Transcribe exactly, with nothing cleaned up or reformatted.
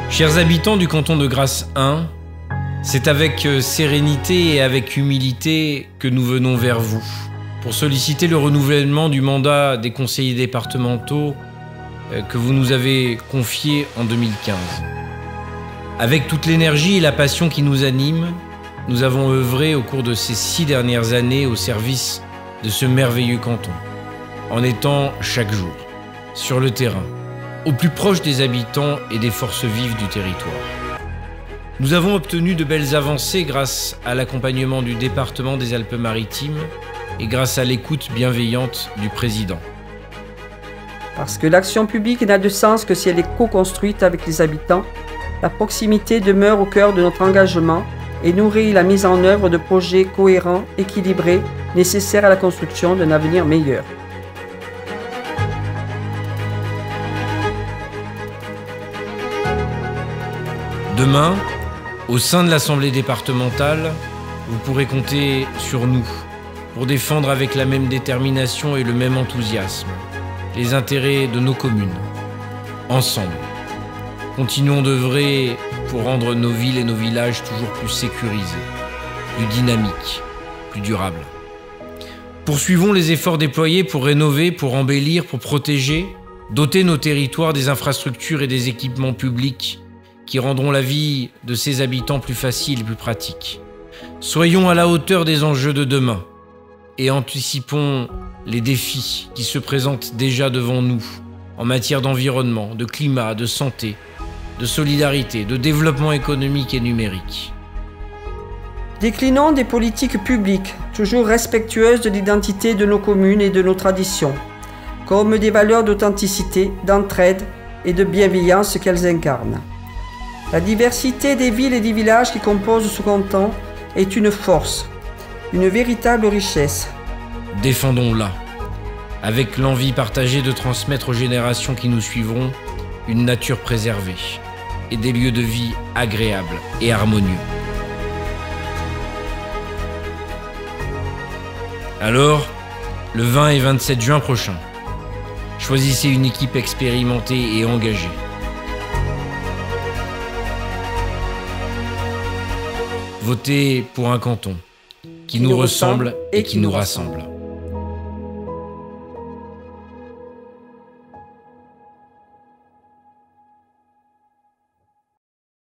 Chers habitants du canton de Grasse un, c'est avec sérénité et avec humilité que nous venons vers vous pour solliciter le renouvellement du mandat des conseillers départementaux que vous nous avez confié en deux mille quinze. Avec toute l'énergie et la passion qui nous animent, nous avons œuvré au cours de ces six dernières années au service de ce merveilleux canton, en étant chaque jour sur le terrain, au plus proche des habitants et des forces vives du territoire. Nous avons obtenu de belles avancées grâce à l'accompagnement du département des Alpes-Maritimes et grâce à l'écoute bienveillante du président. Parce que l'action publique n'a de sens que si elle est co-construite avec les habitants, la proximité demeure au cœur de notre engagement et nourrit la mise en œuvre de projets cohérents, équilibrés, nécessaires à la construction d'un avenir meilleur. Demain, au sein de l'Assemblée départementale, vous pourrez compter sur nous pour défendre avec la même détermination et le même enthousiasme les intérêts de nos communes. Ensemble, continuons d'œuvrer pour rendre nos villes et nos villages toujours plus sécurisés, plus dynamiques, plus durables. Poursuivons les efforts déployés pour rénover, pour embellir, pour protéger, doter nos territoires des infrastructures et des équipements publics qui rendront la vie de ses habitants plus facile et plus pratique. Soyons à la hauteur des enjeux de demain et anticipons les défis qui se présentent déjà devant nous en matière d'environnement, de climat, de santé, de solidarité, de développement économique et numérique. Déclinons des politiques publiques toujours respectueuses de l'identité de nos communes et de nos traditions, comme des valeurs d'authenticité, d'entraide et de bienveillance qu'elles incarnent. La diversité des villes et des villages qui composent ce canton est une force, une véritable richesse. Défendons-la, avec l'envie partagée de transmettre aux générations qui nous suivront une nature préservée et des lieux de vie agréables et harmonieux. Alors, le vingt et vingt-sept juin prochain, choisissez une équipe expérimentée et engagée. Votez pour un canton qui nous ressemble et qui nous rassemble.